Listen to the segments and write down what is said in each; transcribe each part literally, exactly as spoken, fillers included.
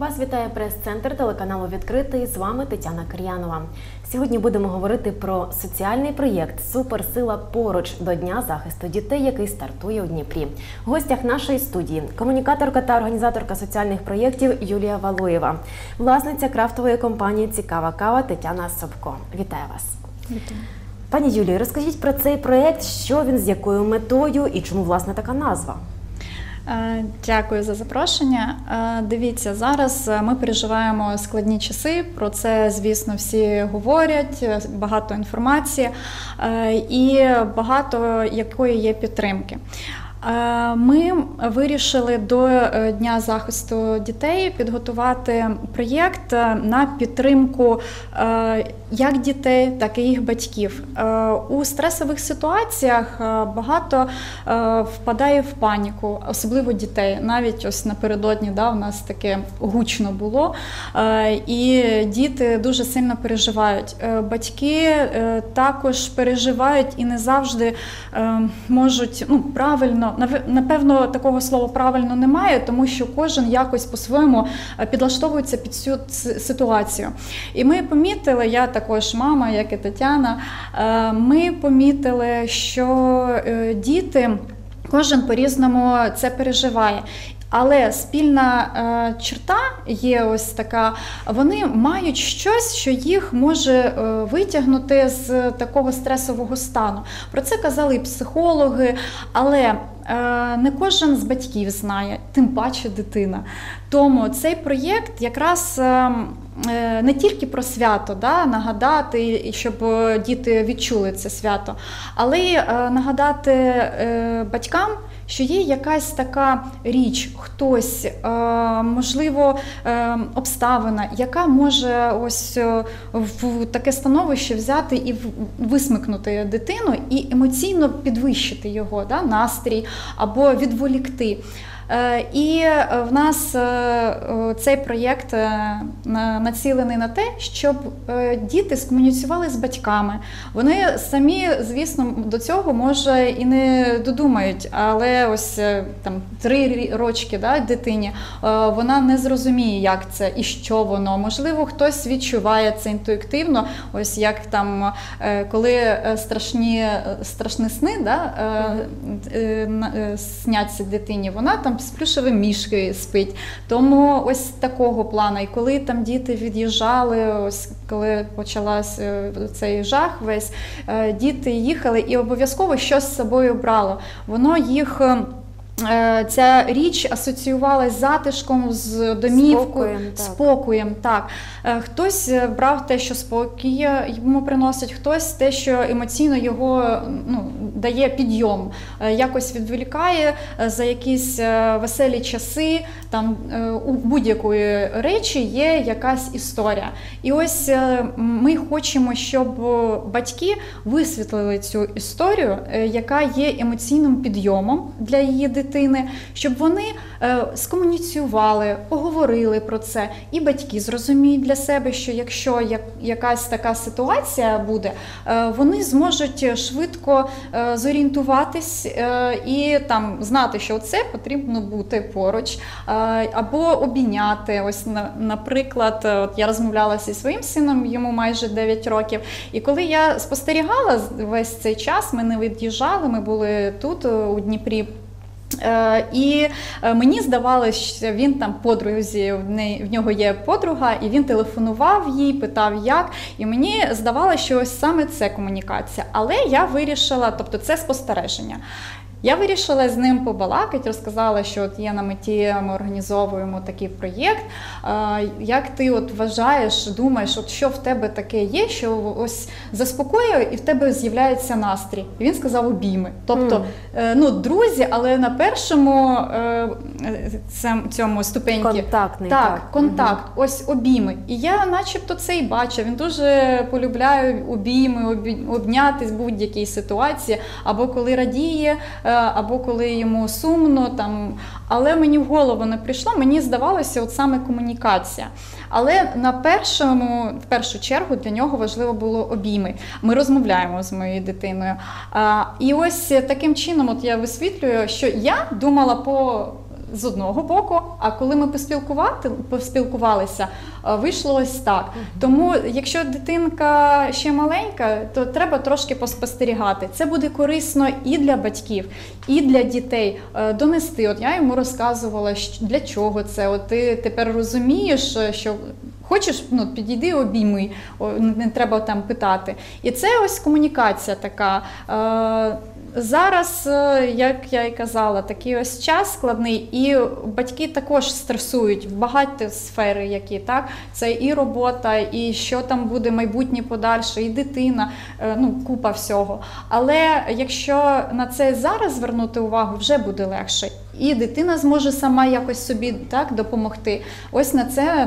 Вас вітає прес-центр телеканалу «Відкритий». З вами Тетяна Кир'янова. Сьогодні будемо говорити про соціальний проєкт «Суперсила поруч» до Дня захисту дітей, який стартує у Дніпрі. В гостях нашої студії – комунікаторка та організаторка соціальних проєктів Юлія Валуєва, власниця крафтової компанії «Цікава кава» Тетяна Собко. Вітаю вас. Вітаю. Пані Юлію, розкажіть про цей проєкт, що він, з якою метою і чому, власне, така назва? Дякую за запрошення. Дивіться, зараз ми переживаємо складні часи, про це, звісно, всі говорять, багато інформації і багато якої є підтримки. Ми вирішили до Дня захисту дітей підготувати проєкт на підтримку як дітей, так і їх батьків. У стресових ситуаціях багато впадає в паніку, особливо дітей. Навіть ось напередодні да, у нас таке гучно було, і діти дуже сильно переживають. Батьки також переживають і не завжди можуть ну, правильно. Напевно, такого слова правильно немає, тому що кожен якось по-своєму підлаштовується під цю ситуацію. І ми помітили, я також мама, як і Тетяна, ми помітили, що діти, кожен по-різному це переживає. Але спільна е, черта є ось така, вони мають щось, що їх може е, витягнути з такого стресового стану. Про це казали і психологи, але е, не кожен з батьків знає, тим паче дитина. Тому цей проєкт якраз е, не тільки про свято, да, нагадати, щоб діти відчули це свято, але й е, нагадати е, батькам, що є якась така річ, хтось, можливо, обставина, яка може ось в таке становище взяти і висмикнути дитину і емоційно підвищити його, да, настрій або відволікти. І в нас цей проєкт націлений на те, щоб діти скомуніцювали з батьками. Вони самі, звісно, до цього, може, і не додумають, але ось там три рочки да, дитині, вона не зрозуміє, як це і що воно. Можливо, хтось відчуває це інтуїтивно, ось як там, коли страшні, страшні сни да, сняться дитині, вона там з плюшевим мішкою спить. Тому ось такого плану. І коли там діти від'їжджали, ось коли почався цей жах весь, діти їхали і обов'язково щось з собою брало. Воно їх... Ця річ асоціювалася з затишком, з домівкою, спокоєм, так. спокоєм. Так. Хтось брав те, що спокій йому приносить, хтось те, що емоційно його ну, дає підйом, якось відволікає за якісь веселі часи. Там у будь-якої речі є якась історія. І ось ми хочемо, щоб батьки висвітлили цю історію, яка є емоційним підйомом для її дитини, щоб вони скомуніцювали, поговорили про це. І батьки зрозуміють для себе, що якщо якась така ситуація буде, вони зможуть швидко зорієнтуватись і там знати, що це потрібно бути поруч, або обійняти. Ось, наприклад, от я розмовляла зі своїм сином, йому майже дев'ять років, і коли я спостерігала весь цей час, ми не від'їжджали, ми були тут, у Дніпрі, і мені здавалося, що він там подрузі, в нього є подруга, і він телефонував їй, питав як, і мені здавалося, що ось саме це комунікація. Але я вирішила, тобто це спостереження. Я вирішила з ним побалакати, розказала, що от є на меті, ми організовуємо такий проєкт. Як ти от вважаєш, думаєш, от що в тебе таке є, що ось заспокоює і в тебе з'являється настрій? І він сказав обійми. Тобто, mm. ну, друзі, але на першому цьому ступеньки. Контактний. Так, так. контакт, mm-hmm. ось обійми. І я начебто це і бачу. Він дуже полюбляє обійми, обнятись в будь-якій ситуації, або коли радіє, або коли йому сумно, там, але мені в голову не прийшло, мені здавалося от саме комунікація. Але на першому, в першу чергу для нього важливо було обійми. Ми розмовляємо з моєю дитиною. А, і ось таким чином от я висвітлюю, що я думала по з одного боку, а коли ми поспілкувати, поспілкувалися, вийшло ось так. Тому, якщо дитинка ще маленька, то треба трошки поспостерігати. Це буде корисно і для батьків, і для дітей. Донести, от я йому розказувала, для чого це, от ти тепер розумієш, що хочеш, ну, підійди, обійми, не треба там питати. І це ось комунікація така. Зараз, як я і казала, такий ось час складний, і батьки також стресують в багаті сфери, які, так, це і робота, і що там буде майбутнє подальше, і дитина, ну, купа всього. Але якщо на це зараз звернути увагу, вже буде легше. І дитина зможе сама якось собі, так, допомогти. Ось на це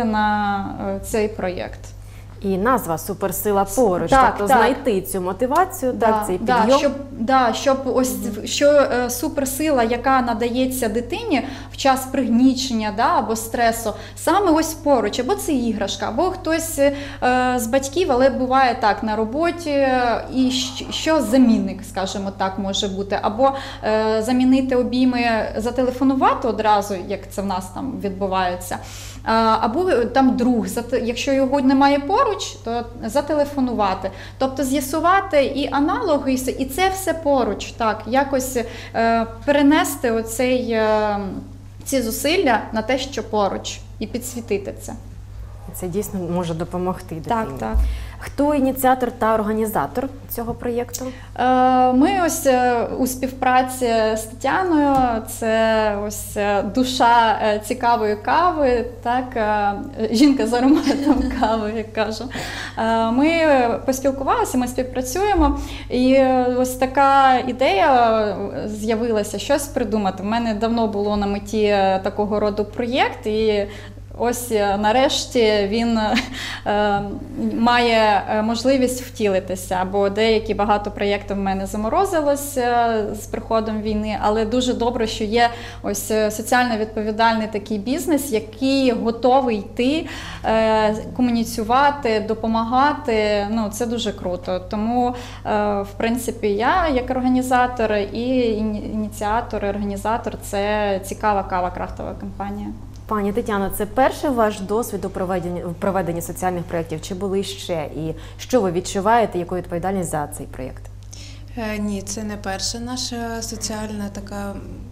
націлена цей проєкт. І назва «Суперсила поруч», так, тобто так. знайти цю мотивацію, Да, так, цей да, підйом. щоб, да, щоб ось mm-hmm. що е, суперсила, яка надається дитині в час пригнічення, да, або стресу, саме ось поруч, або це іграшка, або хтось е, з батьків, але буває так, на роботі, і що замінник, скажімо так, може бути, або е, замінити обійми, зателефонувати одразу, як це в нас там відбувається, або там друг, якщо його немає поруч, то зателефонувати. Тобто з'ясувати і аналоги, і це все поруч, так, якось е, перенести оцей, е, ці зусилля на те, що поруч, і підсвітити це. Це дійсно може допомогти дитині. Так, так. Хто ініціатор та організатор цього проєкту? Ми ось у співпраці з Тетяною, це ось душа цікавої кави, так, жінка з ароматом кави, як кажу. Ми поспілкувалися, ми співпрацюємо, і ось така ідея з'явилася, щось придумати. В мене давно було на меті такого роду проєкт, і ось нарешті він е, має можливість втілитися, бо деякі багато проєктів в мене заморозилося з приходом війни, але дуже добре, що є ось соціально відповідальний такий бізнес, який готовий йти, е, комуніцювати, допомагати. Ну, це дуже круто. Тому, е, в принципі, я як організатор і ініціатор, і організатор – це цікава кава крафтова компанія. Пані Тетяно, це перший ваш досвід у проведенні, у проведенні соціальних проєктів? Чи були ще? І що ви відчуваєте, яку відповідальність за цей проєкт? Е, ні, це не перша наша соціальна така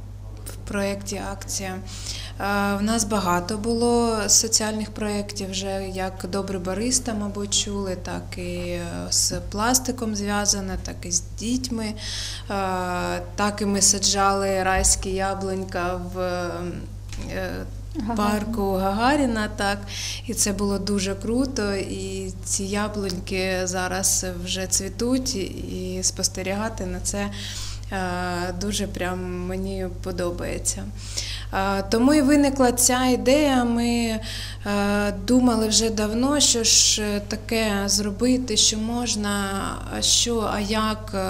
в проєкті акція. Е, в нас багато було соціальних проєктів, вже як «Добрий бариста», мабуть, чули, так і з пластиком зв'язане, так і з дітьми. Е, так і ми саджали райські яблунька в е, парку Гагаріна, так, і це було дуже круто, і ці яблуньки зараз вже цвітуть, і спостерігати на це дуже прям мені подобається. Тому і виникла ця ідея, ми думали вже давно, що ж таке зробити, що можна, а що, а як,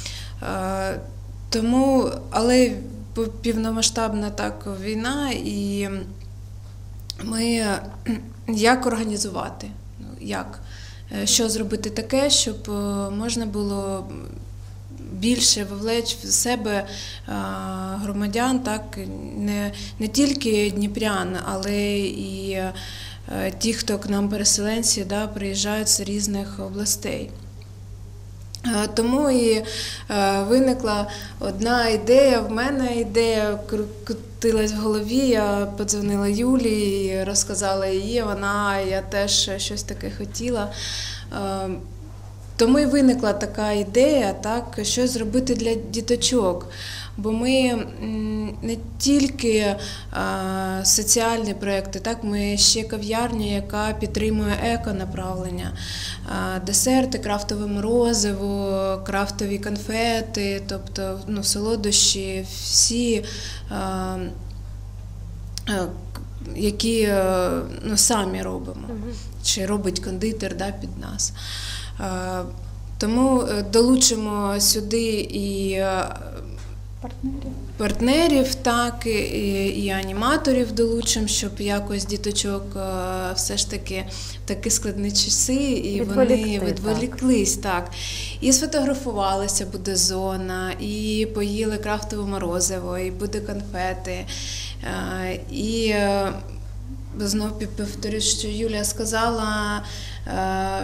тому, але повномасштабна так війна, і ми як організувати, як, що зробити таке, щоб можна було більше вовлечь в себе громадян, так, не, не тільки дніпрян, але і ті, хто к нам переселенці, да, приїжджають з різних областей. Тому і виникла одна ідея, в мене ідея крутилась в голові, я подзвонила Юлії, розказала їй, вона, я теж щось таке хотіла. Тому і виникла така ідея, так, щось зробити для діточок. Бо ми не тільки а, соціальні проєкти, так, ми ще кав'ярня, яка підтримує еко-направлення. А, десерти, крафтове морозиво, крафтові конфети, тобто, ну, солодощі, всі, а, а, які, ну, самі робимо, чи робить кондитер, да, під нас. А, тому долучимо сюди і Партнерів. партнерів, так, і, і аніматорів долучимо, щоб якось діточок е, все ж таки в такі складні часи, і Відволікти, вони відволіклись, так. так. І сфотографувалися, буде зона, і поїли крафтове морозиво, і буде конфети. Е, і е, знову повторюю, що Юлія сказала, е,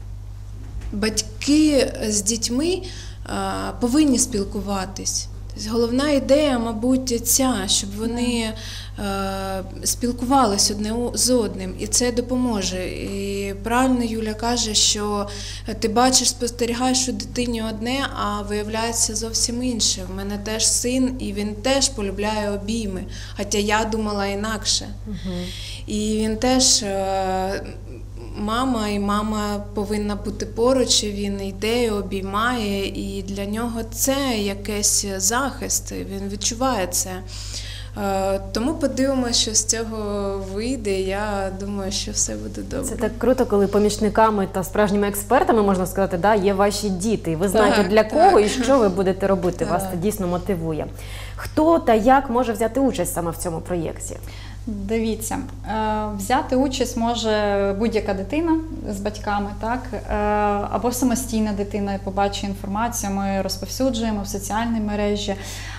батьки з дітьми е, повинні спілкуватись. Головна ідея, мабуть, ця, щоб вони е, спілкувалися одне з одним, і це допоможе. І правильно Юля каже, що ти бачиш, спостерігаєш у дитині одне, а виявляється зовсім інше. В мене теж син, і він теж полюбляє обійми, хоча я думала інакше. Угу. І він теж... Е, Мама, і мама повинна бути поруч, і він йде, і обіймає, і для нього це якийсь захист, він відчуває це. Тому подивимося, що з цього вийде, я думаю, що все буде добре. Це так круто, коли помічниками та справжніми експертами, можна сказати, да, є ваші діти, і ви знаєте, так, для так. кого і що ви будете робити, Так. вас це дійсно мотивує. Хто та як може взяти участь саме в цьому проєкті? Дивіться, взяти участь може будь-яка дитина з батьками, так, або самостійна дитина побачить інформацію, ми розповсюджуємо в соціальній мережі.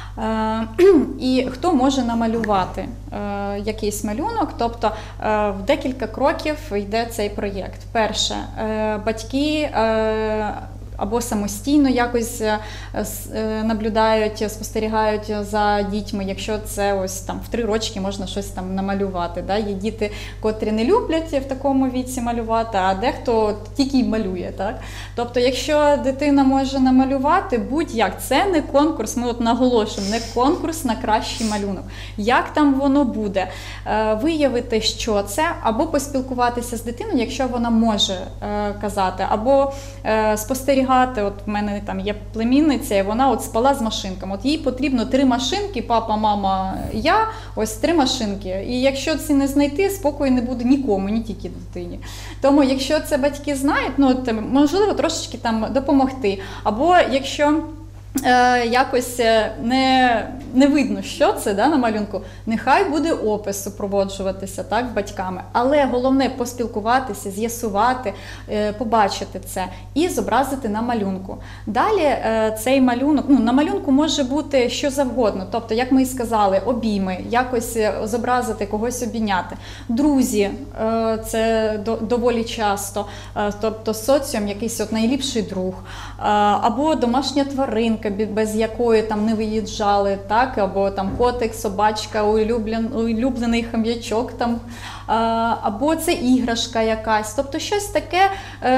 І хто може намалювати якийсь малюнок, тобто в декілька кроків йде цей проєкт. Перше, батьки або самостійно якось наблюдають, спостерігають за дітьми, якщо це ось там в три рочки можна щось там намалювати. Да? Є діти, котрі не люблять в такому віці малювати, а дехто тільки й малює. Так? Тобто, якщо дитина може намалювати, будь-як, це не конкурс, ми от наголошуємо, не конкурс на кращий малюнок. Як там воно буде? Виявити, що це, або поспілкуватися з дитиною, якщо вона може казати, або спостерігати. От в мене там є племінниця, і вона от спала з машинками. От їй потрібно три машинки, папа, мама, я, ось три машинки. І якщо це не знайти, спокою не буде нікому, не тільки дитині. Тому якщо це батьки знають, ну от, можливо трошечки там допомогти. Або якщо Е, якось не, не видно, що це, да, на малюнку, нехай буде опис супроводжуватися, так, батьками. Але головне поспілкуватися, з'ясувати, е, побачити це і зобразити на малюнку. Далі е, цей малюнок, ну, на малюнку може бути що завгодно, тобто, як ми і сказали, обійми, якось зобразити, когось обійняти. Друзі, е, це до, доволі часто, е, тобто соціум, якийсь от найліпший друг, е, або домашня тваринка, без якої там не виїжджали, так, або там котик, собачка, улюблен, улюблений хам'ячок там, або це іграшка якась. Тобто щось таке,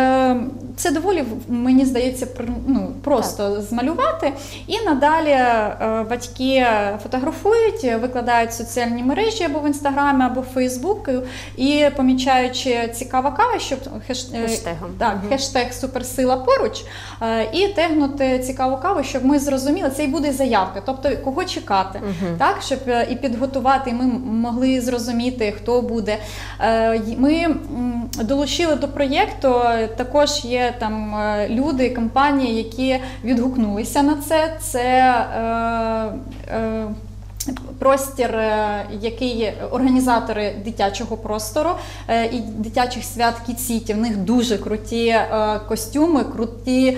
це доволі, мені здається, ну, просто так змалювати. І надалі батьки фотографують, викладають в соціальні мережі або в Інстаграмі, або в Фейсбук, і помічаючи цікава кава, щоб хеш... так, угу. хештег «Суперсила поруч», і тегнути цікаву каву, щоб ми зрозуміли, це і буде заявка, тобто кого чекати, угу. так, щоб і підготувати, і ми могли зрозуміти, хто буде. Ми долучили до проєкту, також є там люди, компанії, які відгукнулися на це. Це е, е, простір, який організатори дитячого простору і дитячих свят Кіт-Сіті. В них дуже круті костюми, круті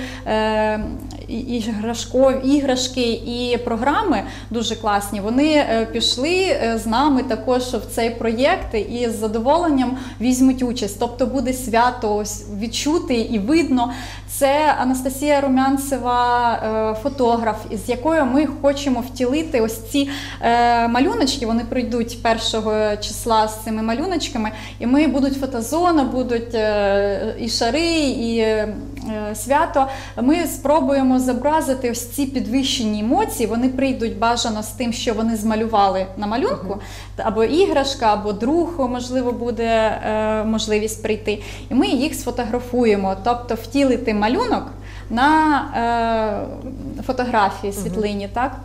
іграшки і програми дуже класні. Вони пішли з нами також в цей проєкт і з задоволенням візьмуть участь. Тобто буде свято відчути і видно. Це Анастасія Румянцева, фотограф, з якою ми хочемо втілити ось ці малюночки. Вони прийдуть першого числа з цими малюночками, і ми будуть фотозона, будуть і шари, і свято. Ми спробуємо зобразити ось ці підвищені емоції. Вони прийдуть бажано з тим, що вони змалювали на малюнку, або іграшка, або друг, можливо, буде можливість прийти. І ми їх сфотографуємо, тобто втілити малюнок на е, фотографії, світлині, так?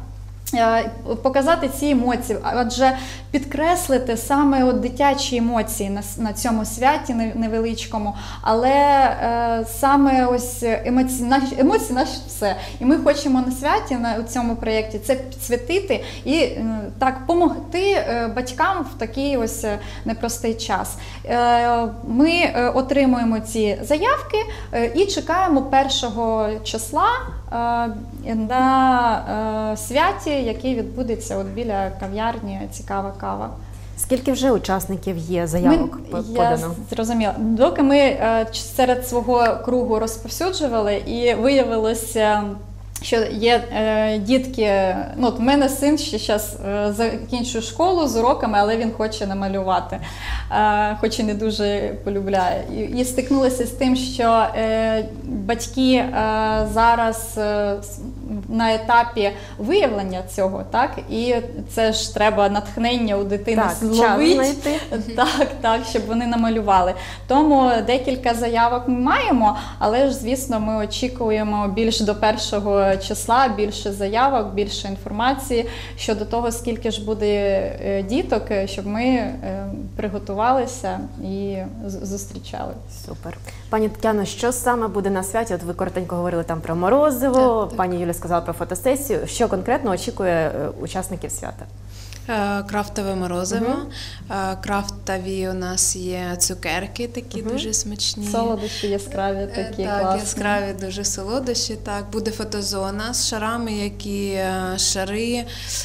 показати ці емоції, адже підкреслити саме от дитячі емоції на, на цьому святі невеличкому, але е, саме ось емоції, наші, емоції наші все. І ми хочемо на святі, на цьому проєкті, це підсвятити і е, так допомогти е, батькам в такий ось непростий час. Е, ми е, отримуємо ці заявки е, і чекаємо першого числа е, на е, святі, який відбудеться от біля кав'ярні «Цікава кава». Скільки вже учасників є, заявок ми, подано? Я зрозуміла. Доки ми е, серед свого кругу розповсюджували і виявилося, що є е, дітки, ну от в мене син ще зараз е, закінчує школу з уроками, але він хоче намалювати, е, хоч і не дуже полюбляє. І, і стикнулися з тим, що е, батьки е, зараз е, на етапі виявлення цього, так, і це ж треба натхнення у дитини зловити, так, так, щоб вони намалювали. Тому декілька заявок ми маємо, але ж, звісно, ми очікуємо більш до першого числа, більше заявок, більше інформації щодо того, скільки ж буде діток, щоб ми приготувалися і зустрічали. Супер. Пані Тетяно, що саме буде на святі? От ви коротенько говорили там про морозиво, так, так. Пані Юля сказала про фотосесію. Що конкретно очікує учасників свята? Крафтове морозиво, угу. Крафтові у нас є цукерки, такі угу. дуже смачні. Солодощі яскраві такі, так, класні. яскраві дуже солодощі. Так, буде фотозона з шарами, які шари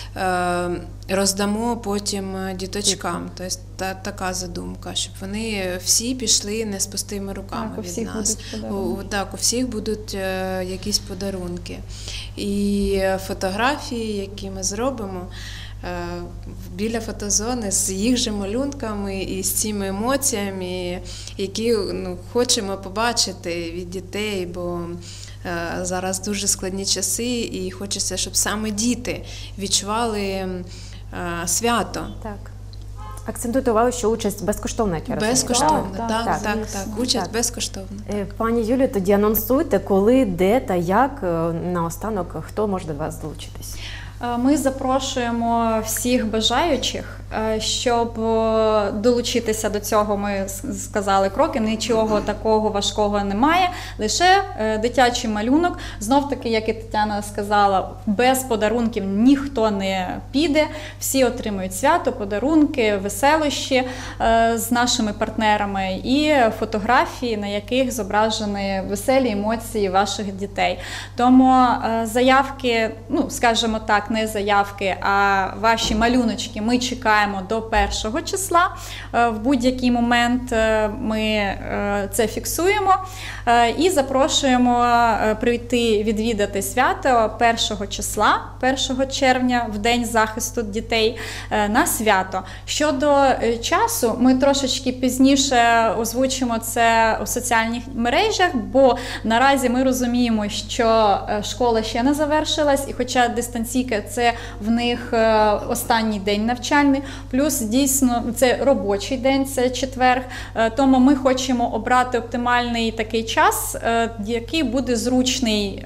роздамо потім діточкам. Тобто та, така задумка, щоб вони всі пішли не з пустими руками так, від нас. У, так, у всіх будуть якісь подарунки. І фотографії, які ми зробимо, біля фотозони з їх же малюнками і з цими емоціями, які ну, хочемо побачити від дітей, бо е, зараз дуже складні часи і хочеться, щоб саме діти відчували е, свято. Так. Акцентуйте увагу, що участь безкоштовна, як я розумію. Безкоштовна, так, так, так, так, так, так. Участь так. безкоштовна. Пані Юлі, тоді анонсуйте, коли, де та як, наостанок, хто може до вас долучитись. Ми запрошуємо всіх бажаючих, щоб долучитися до цього, ми сказали кроки, нічого такого важкого немає, лише дитячий малюнок. Знов-таки, як і Тетяна сказала, без подарунків ніхто не піде, всі отримують свято, подарунки, веселощі з нашими партнерами і фотографії, на яких зображені веселі емоції ваших дітей. Тому заявки, ну, скажімо так, не заявки, а ваші малюночки ми чекаємо до першого числа. В будь-який момент ми це фіксуємо і запрошуємо прийти відвідати свято першого числа, першого червня, в День захисту дітей, на свято. Щодо часу, ми трошечки пізніше озвучимо це у соціальних мережах, бо наразі ми розуміємо, що школа ще не завершилась, і хоча дистанційка – це в них останній день навчальний, плюс дійсно це робочий день, це четверг, тому ми хочемо обрати оптимальний такий час, який буде зручний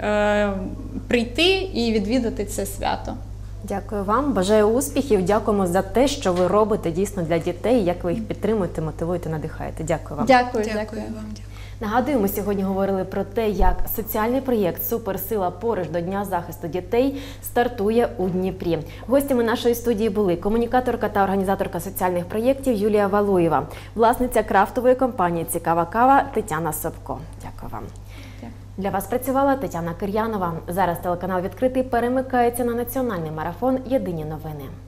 прийти і відвідати це свято. Дякую вам, бажаю успіхів, дякуємо за те, що ви робите дійсно для дітей, як ви їх підтримуєте, мотивуєте, надихаєте. Дякую вам. Дякую, дякую, дякую вам. Дякую. Нагадую, ми сьогодні говорили про те, як соціальний проєкт «Суперсила поруч до Дня захисту дітей» стартує у Дніпрі. Гостями нашої студії були комунікаторка та організаторка соціальних проєктів Юлія Валуєва, власниця крафтової компанії «Цікава кава» Тетяна Собко. Дякую вам. Для вас працювала Тетяна Кир'янова. Зараз телеканал «Відкритий» перемикається на національний марафон «Єдині новини».